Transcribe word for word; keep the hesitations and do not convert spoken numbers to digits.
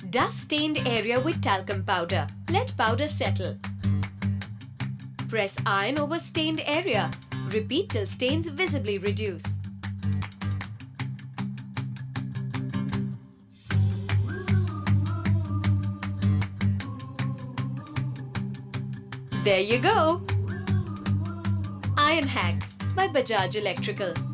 Dust stained area with talcum powder. Let powder settle. Press iron over stained area. Repeat till stains visibly reduce. There you go! Iron Hacks by Bajaj Electricals.